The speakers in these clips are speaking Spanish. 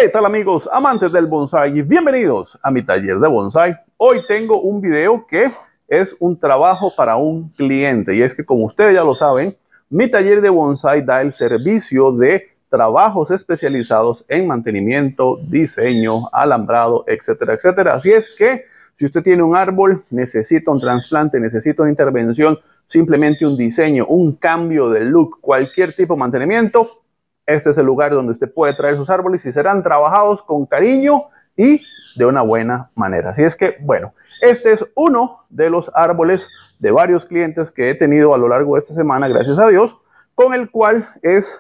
¿Qué tal, amigos amantes del bonsái? Bienvenidos a mi taller de bonsái. Hoy tengo un video que es un trabajo para un cliente, y es que, como ustedes ya lo saben, mi taller de bonsái da el servicio de trabajos especializados en mantenimiento, diseño, alambrado, etcétera, etcétera. Así es que si usted tiene un árbol, necesita un trasplante, necesita una intervención, simplemente un diseño, un cambio de look, cualquier tipo de mantenimiento, este es el lugar donde usted puede traer sus árboles y serán trabajados con cariño y de una buena manera. Así es que, bueno, este es uno de los árboles de varios clientes que he tenido a lo largo de esta semana, gracias a Dios, con el cual es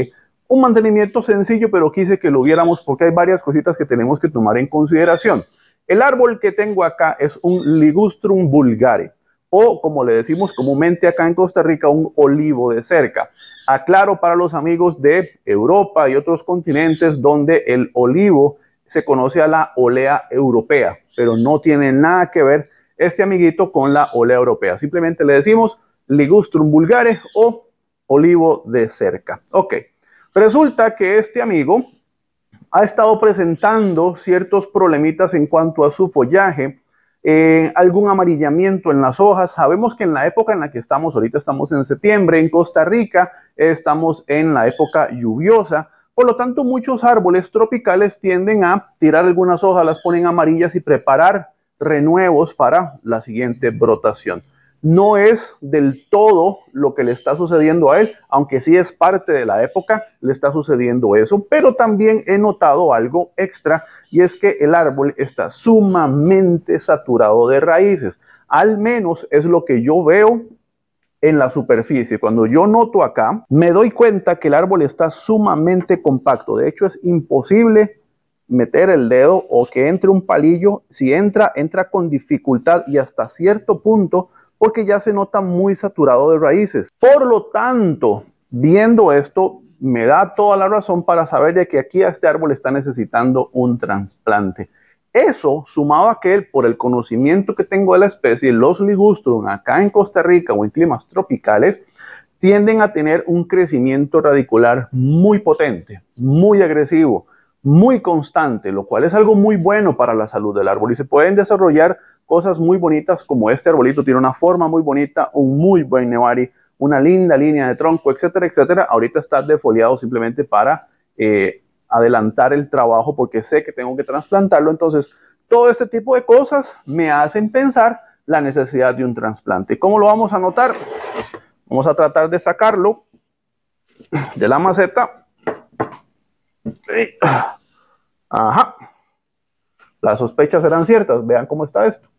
un mantenimiento sencillo, pero quise que lo viéramos porque hay varias cositas que tenemos que tomar en consideración. El árbol que tengo acá es un Ligustrum vulgare, o como le decimos comúnmente acá en Costa Rica, un olivo de cerca. Aclaro para los amigos de Europa y otros continentes donde el olivo se conoce a la olea europea, pero no tiene nada que ver este amiguito con la olea europea. Simplemente le decimos Ligustrum vulgare o olivo de cerca. Ok, resulta que este amigo ha estado presentando ciertos problemitas en cuanto a su follaje, algún amarillamiento en las hojas. Sabemos que en la época en la que estamos, ahorita estamos en septiembre, en Costa Rica, estamos en la época lluviosa, por lo tanto muchos árboles tropicales tienden a tirar algunas hojas, las ponen amarillas y preparar renuevos para la siguiente brotación. No es del todo lo que le está sucediendo a él, aunque sí es parte de la época, le está sucediendo eso, pero también he notado algo extra, y es que el árbol está sumamente saturado de raíces. Al menos es lo que yo veo en la superficie. Cuando yo noto acá, me doy cuenta que el árbol está sumamente compacto. De hecho, es imposible meter el dedo o que entre un palillo. Si entra, entra con dificultad y hasta cierto punto, porque ya se nota muy saturado de raíces. Por lo tanto, viendo esto, me da toda la razón para saber de que aquí este árbol está necesitando un trasplante. Eso, sumado a que por el conocimiento que tengo de la especie, los ligustrum acá en Costa Rica o en climas tropicales tienden a tener un crecimiento radicular muy potente, muy agresivo, muy constante, lo cual es algo muy bueno para la salud del árbol, y se pueden desarrollar cosas muy bonitas, como este arbolito tiene una forma muy bonita, un muy buen nebari, una linda línea de tronco, etcétera, etcétera. Ahorita está defoliado simplemente para adelantar el trabajo, porque sé que tengo que trasplantarlo. Entonces, todo este tipo de cosas me hacen pensar la necesidad de un trasplante. ¿Cómo lo vamos a notar? Vamos a tratar de sacarlo de la maceta. Ajá. Las sospechas eran ciertas. Vean cómo está esto.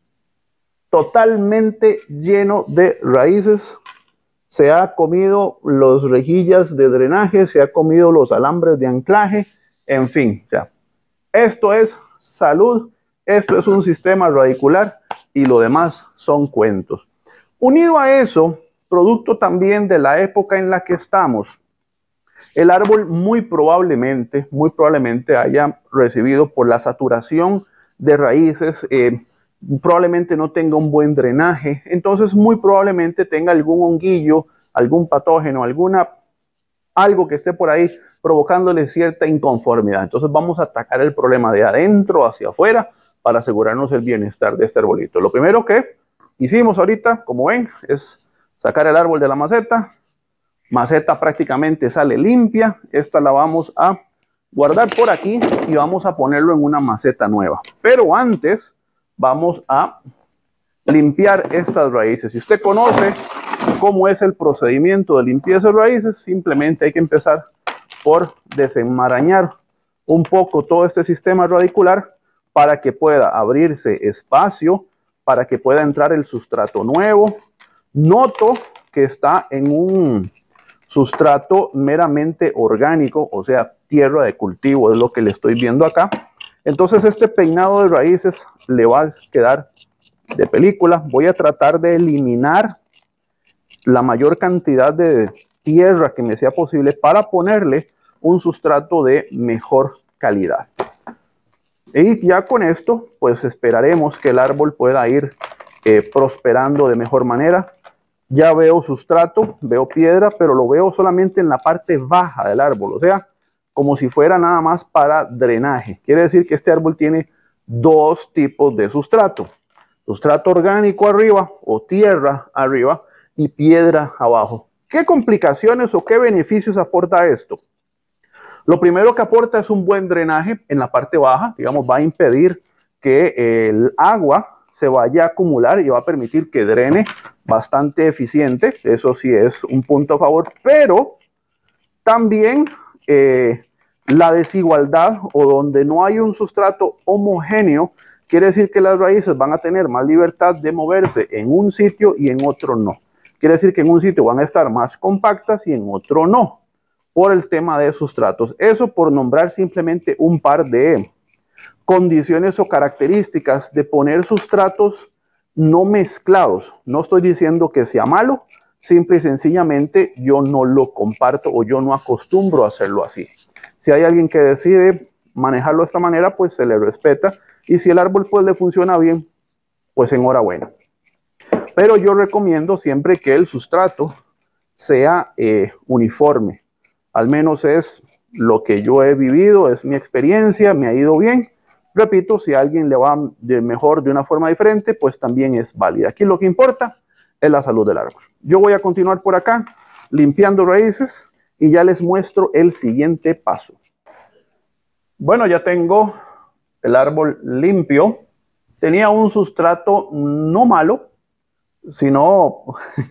Totalmente lleno de raíces. Se ha comido las rejillas de drenaje, se ha comido los alambres de anclaje, en fin. Ya. Esto es salud, esto es un sistema radicular y lo demás son cuentos. Unido a eso, producto también de la época en la que estamos, el árbol muy probablemente haya recibido por la saturación de raíces, probablemente no tenga un buen drenaje, entonces muy probablemente tenga algún honguillo, algún patógeno, algo que esté por ahí provocándole cierta inconformidad. Entonces vamos a atacar el problema de adentro hacia afuera para asegurarnos el bienestar de este arbolito. Lo primero que hicimos ahorita, como ven, es sacar el árbol de la maceta. Maceta prácticamente sale limpia. Esta la vamos a guardar por aquí y vamos a ponerlo en una maceta nueva. Pero antes vamos a limpiar estas raíces. Si usted conoce cómo es el procedimiento de limpieza de raíces, simplemente hay que empezar por desenmarañar un poco todo este sistema radicular para que pueda abrirse espacio, para que pueda entrar el sustrato nuevo. Noto que está en un sustrato meramente orgánico, o sea, tierra de cultivo, es lo que le estoy viendo acá. Entonces este peinado de raíces le va a quedar de película. Voy a tratar de eliminar la mayor cantidad de tierra que me sea posible para ponerle un sustrato de mejor calidad. Y ya con esto, pues esperaremos que el árbol pueda ir prosperando de mejor manera. Ya veo sustrato, veo piedra, pero lo veo solamente en la parte baja del árbol, o sea, como si fuera nada más para drenaje. Quiere decir que este árbol tiene dos tipos de sustrato. Sustrato orgánico arriba o tierra arriba y piedra abajo. ¿Qué complicaciones o qué beneficios aporta esto? Lo primero que aporta es un buen drenaje en la parte baja, digamos, va a impedir que el agua se vaya a acumular y va a permitir que drene bastante eficiente. Eso sí es un punto a favor, pero también la desigualdad o donde no hay un sustrato homogéneo, quiere decir que las raíces van a tener más libertad de moverse en un sitio y en otro no. Quiere decir que en un sitio van a estar más compactas y en otro no, por el tema de sustratos. Eso por nombrar simplemente un par de condiciones o características de poner sustratos no mezclados. No estoy diciendo que sea malo, simple y sencillamente yo no lo comparto o yo no acostumbro a hacerlo así. Si hay alguien que decide manejarlo de esta manera, pues se le respeta, y si el árbol pues le funciona bien, pues enhorabuena. Pero yo recomiendo siempre que el sustrato sea uniforme. Al menos es lo que yo he vivido, es mi experiencia, me ha ido bien. Repito, si a alguien le va mejor de una forma diferente, pues también es válida. Aquí lo que importa es la salud del árbol. Yo voy a continuar por acá limpiando raíces y ya les muestro el siguiente paso. Bueno, ya tengo el árbol limpio. Tenía un sustrato no malo, sino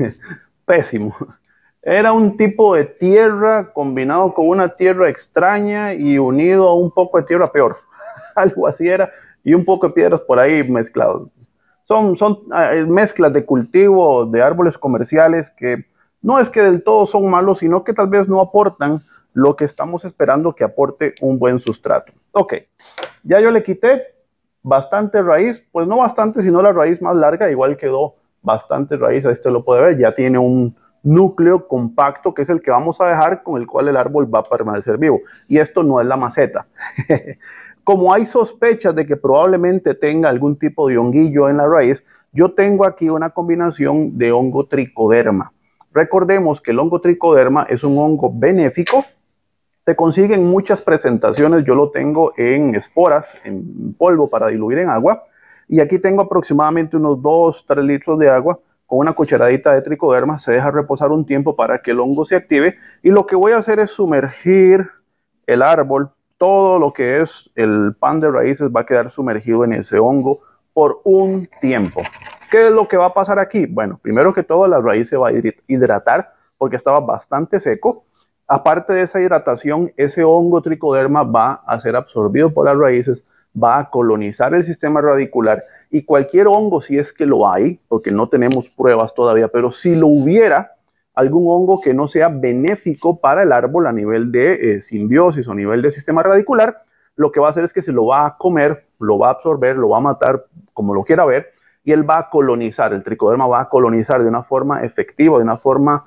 pésimo. Era un tipo de tierra combinado con una tierra extraña y unido a un poco de tierra peor. Algo así era, y un poco de piedras por ahí mezclados. Son mezclas de cultivo de árboles comerciales que no es que del todo son malos, sino que tal vez no aportan lo que estamos esperando que aporte un buen sustrato. Ok, ya yo le quité bastante raíz, pues no bastante, sino la raíz más larga, igual quedó bastante raíz, este lo puede ver, ya tiene un núcleo compacto que es el que vamos a dejar, con el cual el árbol va a permanecer vivo. Y esto no es la maceta. Como hay sospechas de que probablemente tenga algún tipo de honguillo en la raíz, yo tengo aquí una combinación de hongo tricoderma. Recordemos que el hongo tricoderma es un hongo benéfico. Se consigue en muchas presentaciones. Yo lo tengo en esporas, en polvo para diluir en agua. Y aquí tengo aproximadamente unos 2-3 litros de agua con una cucharadita de tricoderma. Se deja reposar un tiempo para que el hongo se active. Y lo que voy a hacer es sumergir el árbol. Todo lo que es el pan de raíces va a quedar sumergido en ese hongo por un tiempo. ¿Qué es lo que va a pasar aquí? Bueno, primero que todo la raíz se va a hidratar porque estaba bastante seco. Aparte de esa hidratación, ese hongo tricoderma va a ser absorbido por las raíces, va a colonizar el sistema radicular, y cualquier hongo, si es que lo hay, porque no tenemos pruebas todavía, pero si lo hubiera, algún hongo que no sea benéfico para el árbol a nivel de simbiosis o a nivel de sistema radicular, lo que va a hacer es que se lo va a comer, lo va a absorber, lo va a matar, como lo quiera ver, y él va a colonizar, el tricoderma va a colonizar de una forma efectiva, de una forma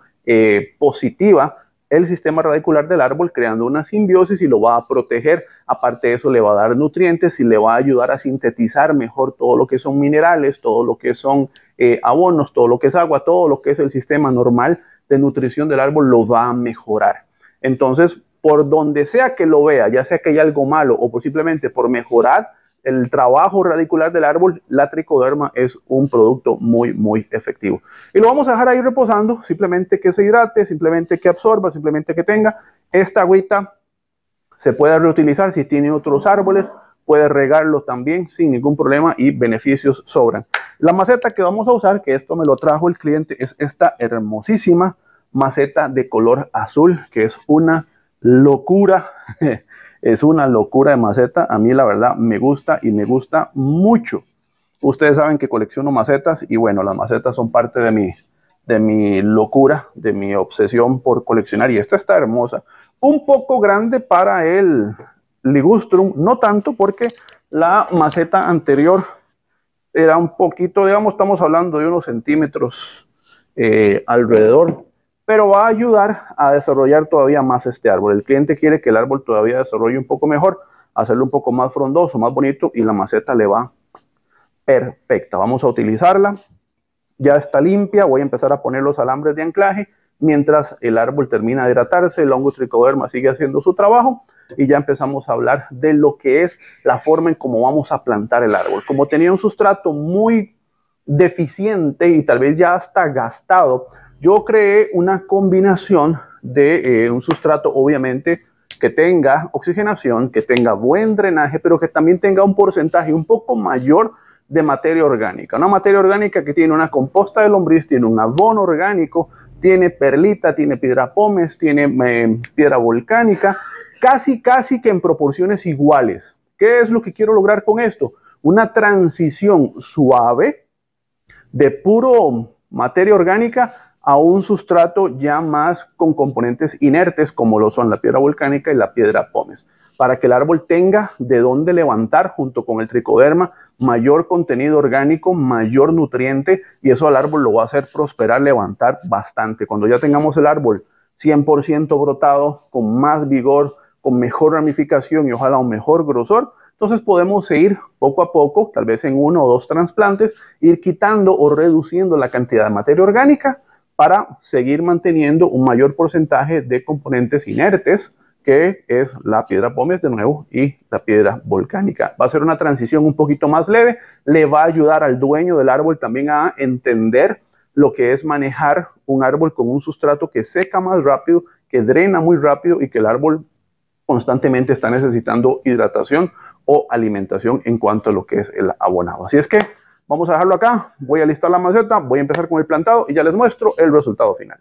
positiva, el sistema radicular del árbol, creando una simbiosis, y lo va a proteger. Aparte de eso, le va a dar nutrientes y le va a ayudar a sintetizar mejor todo lo que son minerales, todo lo que son abonos, todo lo que es agua, todo lo que es el sistema normal de nutrición del árbol lo va a mejorar. Entonces, por donde sea que lo vea, ya sea que hay algo malo o posiblemente por mejorar el trabajo radicular del árbol, la tricoderma es un producto muy, muy efectivo. Y lo vamos a dejar ahí reposando, simplemente que se hidrate, simplemente que absorba, simplemente que tenga. Esta agüita se puede reutilizar si tiene otros árboles, puede regarlo también sin ningún problema y beneficios sobran. La maceta que vamos a usar, que esto me lo trajo el cliente, es esta hermosísima maceta de color azul, que es una locura. Es una locura de maceta. A mí la verdad me gusta y me gusta mucho. Ustedes saben que colecciono macetas y bueno, las macetas son parte de mi locura, de mi obsesión por coleccionar, y esta está hermosa. Un poco grande para el ligustrum, no tanto porque la maceta anterior era un poquito, digamos, estamos hablando de unos centímetros alrededor, pero va a ayudar a desarrollar todavía más este árbol. El cliente quiere que el árbol todavía desarrolle un poco mejor, hacerlo un poco más frondoso, más bonito, y la maceta le va perfecta. Vamos a utilizarla. Ya está limpia. Voy a empezar a poner los alambres de anclaje mientras el árbol termina de hidratarse. El hongo tricoderma sigue haciendo su trabajo y ya empezamos a hablar de lo que es la forma en cómo vamos a plantar el árbol. Como tenía un sustrato muy deficiente y tal vez ya hasta gastado, yo creé una combinación de un sustrato, obviamente, que tenga oxigenación, que tenga buen drenaje, pero que también tenga un porcentaje un poco mayor de materia orgánica. Una materia orgánica que tiene una composta de lombriz, tiene un abono orgánico, tiene perlita, tiene piedra pómez, tiene piedra volcánica, casi que en proporciones iguales. ¿Qué es lo que quiero lograr con esto? Una transición suave de puro materia orgánica a un sustrato ya más con componentes inertes como lo son la piedra volcánica y la piedra pómez, para que el árbol tenga de dónde levantar junto con el tricoderma mayor contenido orgánico, mayor nutriente, y eso al árbol lo va a hacer prosperar, levantar bastante. Cuando ya tengamos el árbol 100% brotado, con más vigor, con mejor ramificación y ojalá un mejor grosor, entonces podemos seguir poco a poco, tal vez en 1 o 2 trasplantes, ir quitando o reduciendo la cantidad de materia orgánica para seguir manteniendo un mayor porcentaje de componentes inertes, que es la piedra pómez de nuevo y la piedra volcánica. Va a ser una transición un poquito más leve, le va a ayudar al dueño del árbol también a entender lo que es manejar un árbol con un sustrato que seca más rápido, que drena muy rápido y que el árbol constantemente está necesitando hidratación o alimentación en cuanto a lo que es el abonado. Así es que vamos a dejarlo acá, voy a listar la maceta, voy a empezar con el plantado y ya les muestro el resultado final.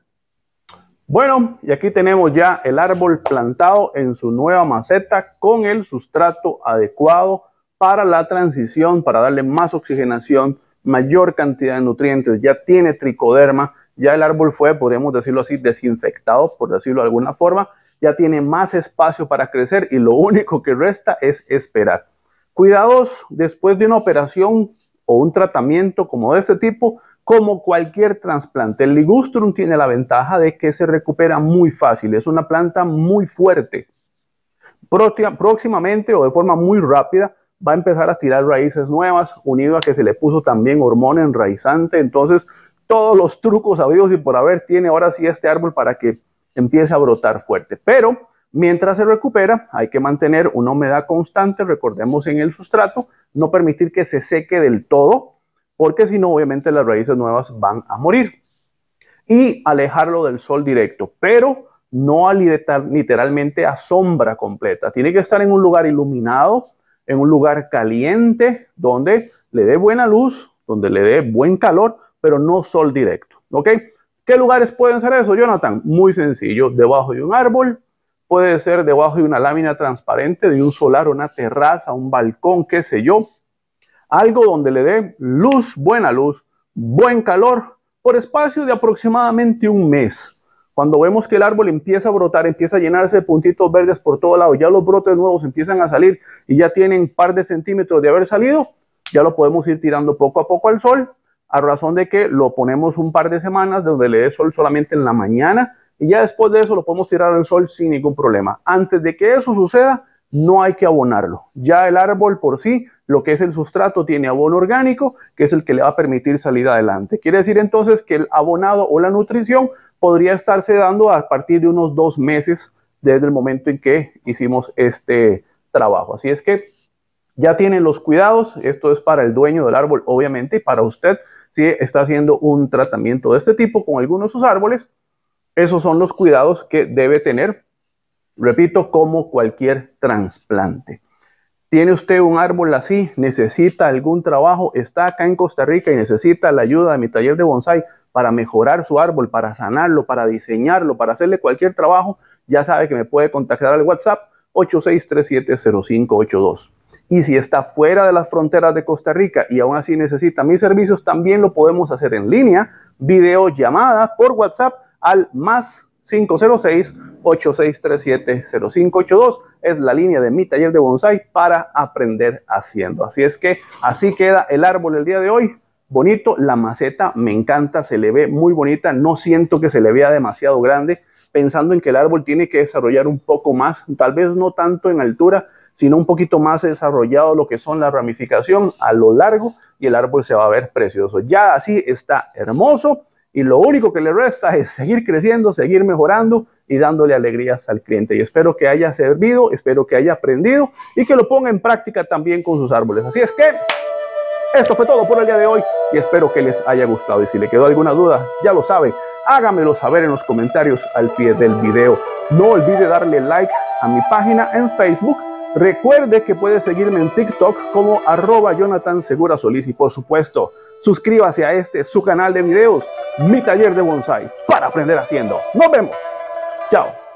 Bueno, y aquí tenemos ya el árbol plantado en su nueva maceta con el sustrato adecuado para la transición, para darle más oxigenación, mayor cantidad de nutrientes, ya tiene tricoderma, ya el árbol fue, podríamos decirlo así, desinfectado, por decirlo de alguna forma, ya tiene más espacio para crecer y lo único que resta es esperar. Cuidados después de una operación o un tratamiento como de este tipo, como cualquier trasplante. El ligustrum tiene la ventaja de que se recupera muy fácil, es una planta muy fuerte. Próximamente o de forma muy rápida va a empezar a tirar raíces nuevas, unido a que se le puso también hormona enraizante. Entonces, todos los trucos habidos y por haber tiene ahora sí este árbol para que empiece a brotar fuerte. Pero mientras se recupera, hay que mantener una humedad constante, recordemos en el sustrato, no permitir que se seque del todo, porque si no, obviamente las raíces nuevas van a morir. Y alejarlo del sol directo, pero no literalmente a sombra completa. Tiene que estar en un lugar iluminado, en un lugar caliente, donde le dé buena luz, donde le dé buen calor, pero no sol directo. ¿Ok? ¿Qué lugares pueden ser eso, Jonathan? Muy sencillo, debajo de un árbol, puede ser debajo de una lámina transparente, de un solar, una terraza, un balcón, qué sé yo. Algo donde le dé luz, buen calor, por espacio de aproximadamente un mes. Cuando vemos que el árbol empieza a brotar, empieza a llenarse de puntitos verdes por todo lado, ya los brotes nuevos empiezan a salir y ya tienen un par de centímetros de haber salido, ya lo podemos ir tirando poco a poco al sol, a razón de que lo ponemos un par de semanas donde le dé sol solamente en la mañana y ya después de eso lo podemos tirar al sol sin ningún problema. Antes de que eso suceda, no hay que abonarlo. Ya el árbol por sí, lo que es el sustrato, tiene abono orgánico, que es el que le va a permitir salir adelante. Quiere decir entonces que el abonado o la nutrición podría estarse dando a partir de unos 2 meses desde el momento en que hicimos este trabajo. Así es que ya tienen los cuidados. Esto es para el dueño del árbol, obviamente, y para usted, si está haciendo un tratamiento de este tipo con algunos de sus árboles, esos son los cuidados que debe tener. Repito, como cualquier trasplante. ¿Tiene usted un árbol así? ¿Necesita algún trabajo? ¿Está acá en Costa Rica y necesita la ayuda de mi taller de bonsai para mejorar su árbol, para sanarlo, para diseñarlo, para hacerle cualquier trabajo? Ya sabe que me puede contactar al WhatsApp 86370582. Y si está fuera de las fronteras de Costa Rica y aún así necesita mis servicios, también lo podemos hacer en línea, videollamada por WhatsApp al más 506-8637-0582. Es la línea de mi taller de bonsai para aprender haciendo. Así es que así queda el árbol el día de hoy. Bonito, la maceta me encanta, se le ve muy bonita. No siento que se le vea demasiado grande, pensando en que el árbol tiene que desarrollar un poco más, tal vez no tanto en altura, sino un poquito más desarrollado lo que son la ramificación a lo largo y el árbol se va a ver precioso. Ya así está hermoso. Y lo único que le resta es seguir creciendo, seguir mejorando y dándole alegrías al cliente. Y espero que haya servido, espero que haya aprendido y que lo ponga en práctica también con sus árboles. Así es que esto fue todo por el día de hoy y espero que les haya gustado. Y si le quedó alguna duda, ya lo saben, háganmelo saber en los comentarios al pie del video. No olvide darle like a mi página en Facebook. Recuerde que puede seguirme en TikTok como @JonathanSeguraSolís y por supuesto, suscríbase a su canal de videos, Mi Taller de Bonsai, para aprender haciendo. Nos vemos. Chao.